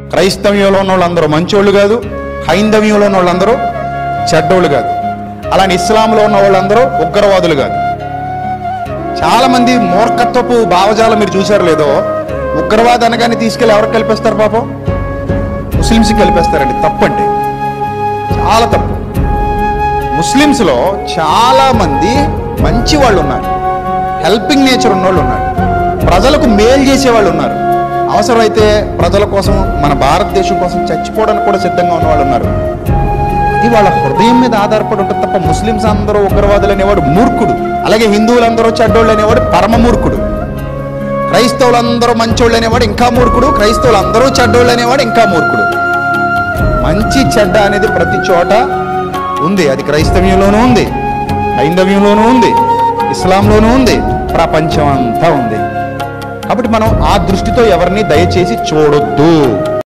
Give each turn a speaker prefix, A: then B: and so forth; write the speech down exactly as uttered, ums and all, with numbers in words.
A: క్రైస్తవ్యంలో ఉన్న వాళ్ళందరూ మంచోళ్ళు కాదు, హైందవ్యంలో ఉన్న వాళ్ళందరూ చెడ్డోళ్ళు కాదు, అలానే ఇస్లాంలో ఉన్న వాళ్ళందరూ ఉగ్రవాదులు కాదు. చాలామంది మూర్ఖత్వపు భావజాలం మీరు చూసారు లేదో, ఉగ్రవాద అనగానే తీసుకెళ్ళి ఎవరికి కల్పిస్తారు? పాపం ముస్లిమ్స్కి కల్పిస్తారండి. తప్పండి, చాలా తప్పు. ముస్లిమ్స్లో చాలామంది మంచి వాళ్ళు ఉన్నారు, హెల్పింగ్ నేచర్ ఉన్నవాళ్ళు ఉన్నారు, ప్రజలకు మేలు చేసేవాళ్ళు ఉన్నారు, అవసరమైతే ప్రజల కోసం మన భారతదేశం కోసం చచ్చిపోవడానికి కూడా సిద్ధంగా ఉన్నవాళ్ళు ఉన్నారు. ఇది వాళ్ళ హృదయం మీద ఆధారపడి ఉంటుంది తప్ప ముస్లిమ్స్ అందరూ ఉగ్రవాదులు అనేవాడు మూర్ఖుడు, అలాగే హిందువులందరూ చెడ్డోళ్ళు అనేవాడు పరమ మూర్ఖుడు, క్రైస్తవులందరూ మంచోళ్ళు అనేవాడు ఇంకా మూర్ఖుడు, క్రైస్తవులు అందరూ చెడ్డోళ్ళు అనేవాడు ఇంకా మూర్ఖుడు. మంచి చెడ్డ అనేది ప్రతి చోట ఉంది. అది క్రైస్తవ్యంలోనూ ఉంది, హైందవ్యంలోనూ ఉంది, ఇస్లాంలోనూ ఉంది, ప్రపంచం అంతా ఉంది. కాబట్టి మనం ఆ దృష్టితో ఎవరిని దయచేసి చూడొద్దు.